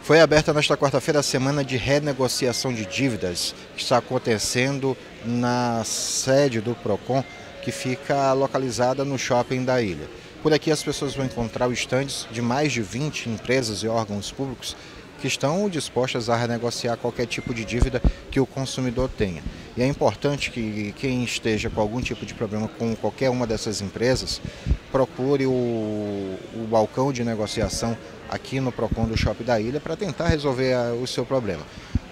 Foi aberta nesta quarta-feira a semana de renegociação de dívidas, que está acontecendo na sede do Procon, que fica localizada no shopping da ilha. Por aqui as pessoas vão encontrar os estandes de mais de 20 empresas e órgãos públicos que estão dispostas a renegociar qualquer tipo de dívida que o consumidor tenha. E é importante que quem esteja com algum tipo de problema com qualquer uma dessas empresas procure o balcão de negociação aqui no Procon do Shopping da Ilha para tentar resolver o seu problema.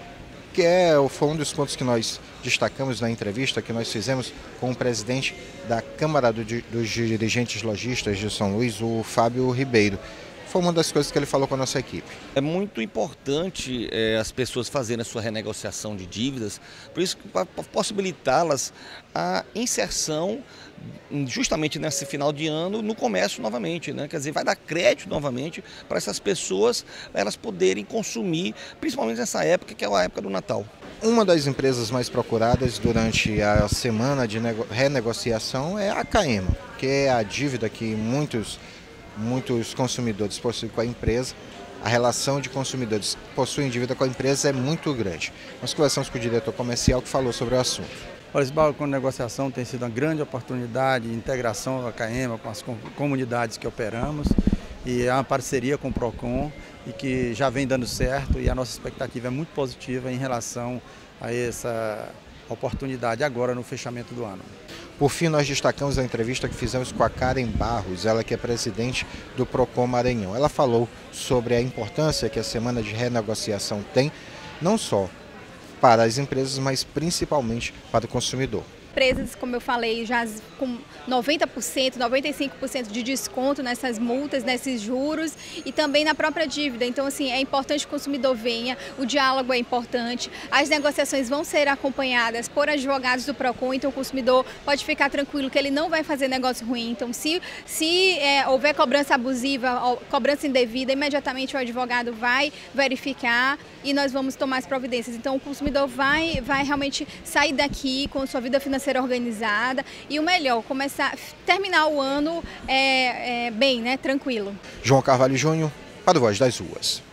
Foi um dos pontos que nós destacamos na entrevista que nós fizemos com o presidente da Câmara dos Dirigentes Lojistas de São Luís, o Fábio Ribeiro. Foi uma das coisas que ele falou com a nossa equipe. É muito importante as pessoas fazerem a sua renegociação de dívidas, por isso para possibilitá-las a inserção justamente nesse final de ano no comércio novamente, né? Quer dizer, vai dar crédito novamente para essas pessoas elas poderem consumir, principalmente nessa época que é a época do Natal. Uma das empresas mais procuradas durante a semana de renegociação é a Caema, que é a dívida que muitos consumidores possuem com a empresa. A relação de consumidores que possuem dívida com a empresa é muito grande. Nós conversamos com o diretor comercial que falou sobre o assunto. Olha, esse balcão de negociação tem sido uma grande oportunidade de integração da Caema com as comunidades que operamos, e é uma parceria com o Procon e que já vem dando certo, e a nossa expectativa é muito positiva em relação a essa oportunidade agora no fechamento do ano. Por fim, nós destacamos a entrevista que fizemos com a Karen Barros, ela que é presidente do Procon Maranhão. Ela falou sobre a importância que a semana de renegociação tem, não só para as empresas, mas principalmente para o consumidor. Empresas, como eu falei, já com 90%, 95% de desconto nessas multas, nesses juros e também na própria dívida. Então, assim, é importante que o consumidor venha, o diálogo é importante, as negociações vão ser acompanhadas por advogados do Procon, então o consumidor pode ficar tranquilo que ele não vai fazer negócio ruim. Então, se houver cobrança abusiva, cobrança indevida, imediatamente o advogado vai verificar e nós vamos tomar as providências. Então, o consumidor vai realmente sair daqui com sua vida financeira organizada e o melhor, terminar o ano bem, né, tranquilo. João Carvalho Júnior, para o Voz das Ruas.